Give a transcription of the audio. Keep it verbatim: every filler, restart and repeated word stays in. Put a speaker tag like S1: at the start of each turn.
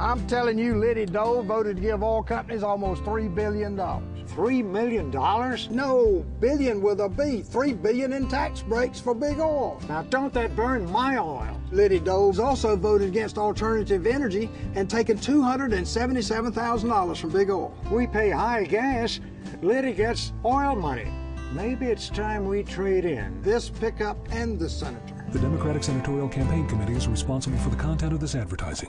S1: I'm telling you, Liddy Dole voted to give oil companies almost three billion dollars.
S2: Three million dollars?
S1: No, billion with a B. Three billion in tax breaks for big oil.
S2: Now, don't that burn my oil?
S1: Liddy Dole's also voted against alternative energy and taken two hundred seventy-seven thousand dollars from big oil.
S2: We pay high gas. Liddy gets oil money. Maybe it's time we trade in.
S1: This pickup and the senator.
S3: The Democratic Senatorial Campaign Committee is responsible for the content of this advertising.